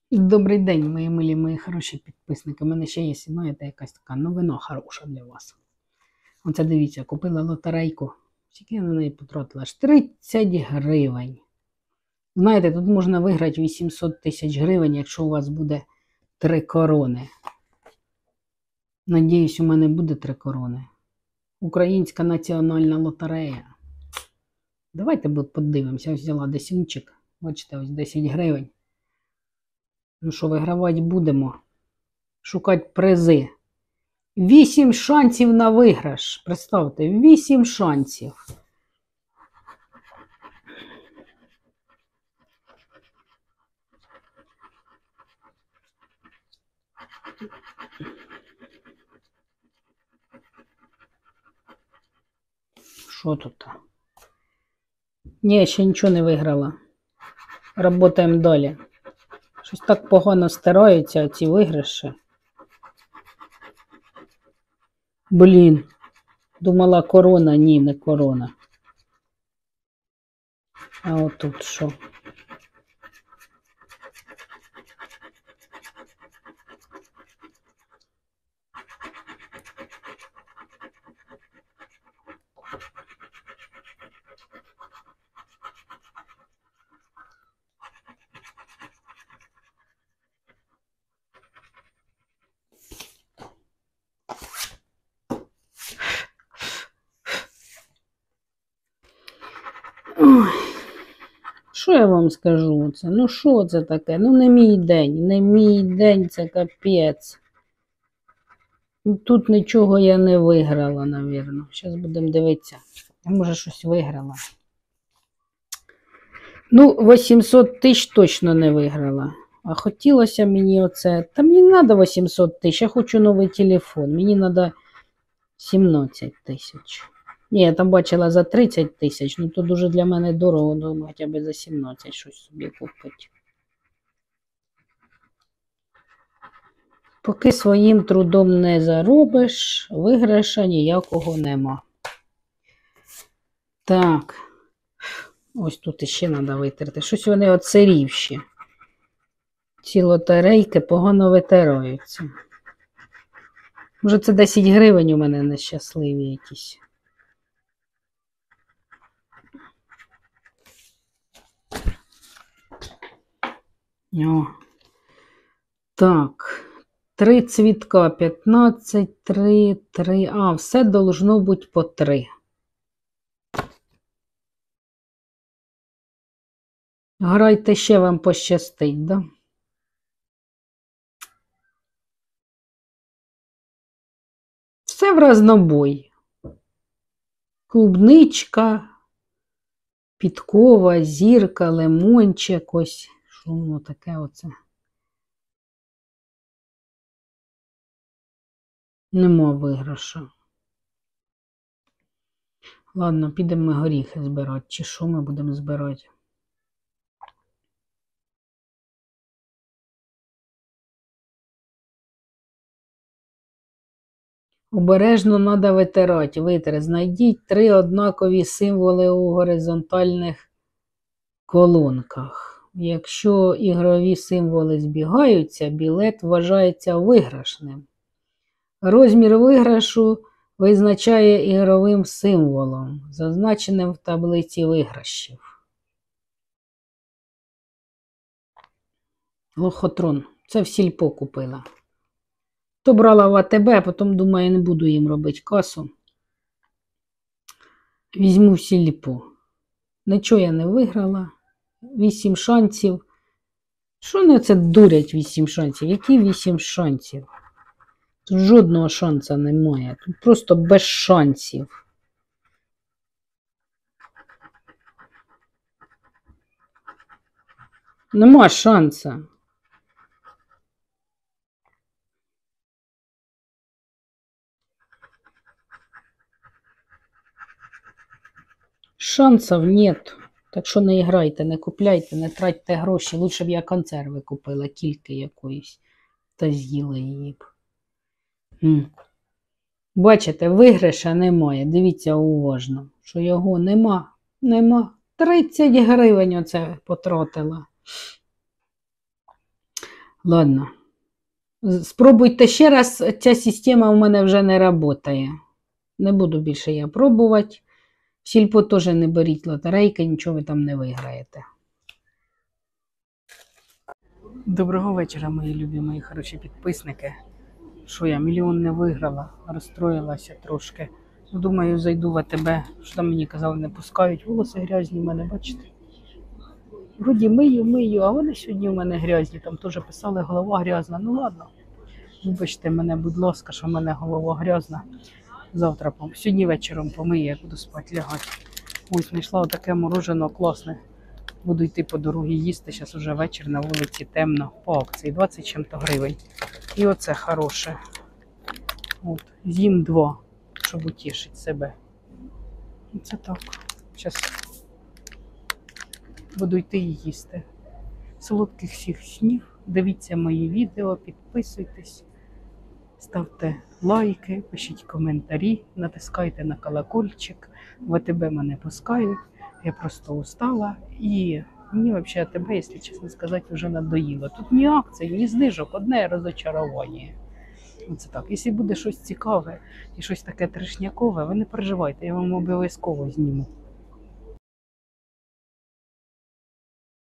Добрий день, мої милі, мої хороші підписники. У мене ще є, знаєте, якась така новина хороша для вас. Оце дивіться, купила лотерейку. Скільки я на неї потратила? Аж 30 гривень. Знаєте, тут можна виграти 800 тисяч гривень, якщо у вас буде 3 корони. Надіюсь, у мене буде 3 корони. Українська національна лотерея. Давайте подивимося. Ось взяла десятчик. Бачите, ось 10 гривень. Ну що, вигравати будемо. Шукати призи. 8 шансів на виграш. Представте, 8 шансів. Що тут? Ні, ще нічого не виграла. Работаємо далі. Щось так погано стараються ці виграші. Блін. Думала корона, ні, не корона. А отут що? Ой, що я вам скажу? Ну що це таке? Ну не мій день, не мій день, це капець. Тут нічого я не виграла, навірно. Зараз будемо дивитися. Я, може, щось виграла. Ну, 800 тисяч точно не виграла. А хотілося мені оце. Та мені не треба 800 тисяч, я хочу новий телефон. Мені треба 17 тисяч. Ні, я там бачила за 30 тисяч, ну то дуже для мене дорого, ну хоча б за 17 щось собі купити. Поки своїм трудом не заробиш, виграша ніякого нема. Так. Ось тут іще треба витерти. Щось вони оцерівші. Ці лотерейки погано витираються. Може це 10 гривень у мене нещасливі якісь. О. Так. 3 цвітка, 15, 3, 3. А, все должно бути по 3. Грайте, ще вам пощастить, да? Все в разнобой. Клубничка, підкова, зірка, лимончик, ось. Що воно таке оце? Нема виграша. Ладно, підемо ми горіхи збирати. Чи що ми будемо збирати? Обережно треба витирати. Витер. Знайдіть 3 однакові символи у горизонтальних колонках. Якщо ігрові символи збігаються, білет вважається виграшним. Розмір виграшу визначає ігровим символом, зазначеним в таблиці виграшів. Лохотрон. Це в сільпо купила. То брала в АТБ, а потім, думаю, не буду їм робити касу. Візьму в сільпо. Нічого я не виграла. 8 шансів. Що вони це дурять 8 шансів? Які 8 шансів? Тут жодного шанса немає. Тут просто без шансів. Нема шанса. Шансів нет. Так що не грайте, не купляйте, не тратьте гроші. Лучше б я консерви купила, кільки якоїсь. Та з'їла її б. Бачите, виграша немає. Дивіться уважно, що його нема. Нема. 30 гривень оце потратила. Ладно. Спробуйте ще раз, ця система у мене вже не працює. Не буду більше я пробувати. В сільпо теж не беріть лотерейки, нічого ви там не виграєте. Доброго вечора, мої любі, мої хороші підписники. Що я, мільйон не виграла, розстроїлася трошки. Ну, думаю, зайду в АТБ, що там мені казали, не пускають. Волоси грязні в мене, бачите? Вроді мию, а вони сьогодні в мене грязні. Там теж писали, голова грязна. Ну ладно. Вибачте мене, будь ласка, що в мене голова грязна. Завтра, сьогодні вечором помию, я буду спати лягати. Ось знайшла отаке мороженое класне. Буду йти по дорозі їсти. Зараз уже вечір, на вулиці темно. По акції 20 чим-то гривень. І оце хороше. От, з'їм 2, щоб утішити себе. Оце так. Зараз буду йти і їсти. Солодких всіх снів. Дивіться мої відео, підписуйтесь, ставте лайки, пишіть коментарі, натискайте на колокольчик. В АТБ мене пускають. Я просто устала. І мені взагалі АТБ, якщо чесно сказати, вже надоїло. Тут ні акцій, ні знижок, одне розочарування. Оце так. Якщо буде щось цікаве і щось таке трешнякове, ви не переживайте, я вам обов'язково зніму.